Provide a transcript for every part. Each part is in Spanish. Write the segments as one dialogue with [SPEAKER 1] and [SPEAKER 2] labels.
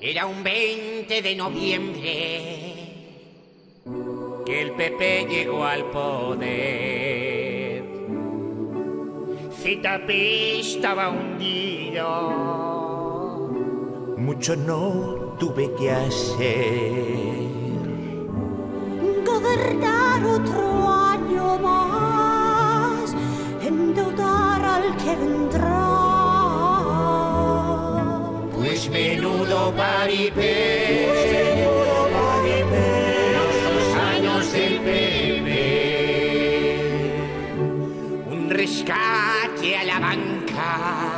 [SPEAKER 1] Era un 20 de noviembre que el PP llegó al poder. ZP estaba hundido.
[SPEAKER 2] Mucho no tuve que hacer.
[SPEAKER 3] Gobernar otro año más, endeudar al que vendrá.
[SPEAKER 1] Pues menudo paripé, los años del PP. Un rescate a la banca,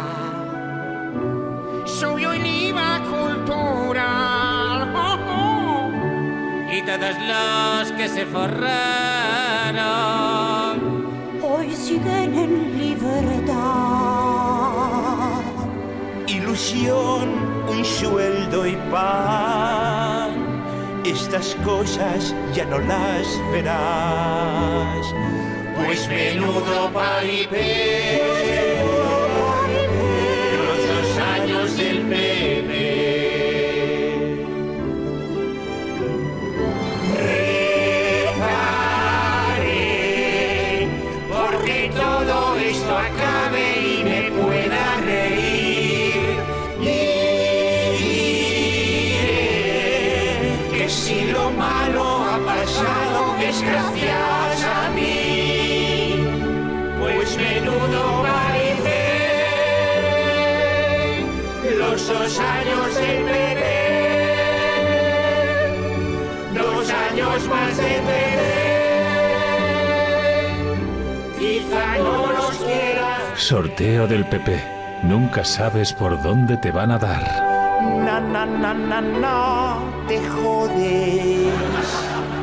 [SPEAKER 1] subió el IVA cultural, y todos los que se forraron
[SPEAKER 3] hoy siguen en libertad.
[SPEAKER 2] Ilusión, un sueldo y pan, estas cosas ya no las verás.
[SPEAKER 1] Pues menudo paripé, los 2 años del PP. Rezaré porque todo esto acabe y me pueda reír. Y diré que si lo malo ha pasado es gracias a mí, pues menudo paripé, los 2 años del PP, 2 años más de PP, quizá no los quieras.
[SPEAKER 4] Sorteo del PP. Nunca sabes por dónde te van a dar.
[SPEAKER 2] No te jodes.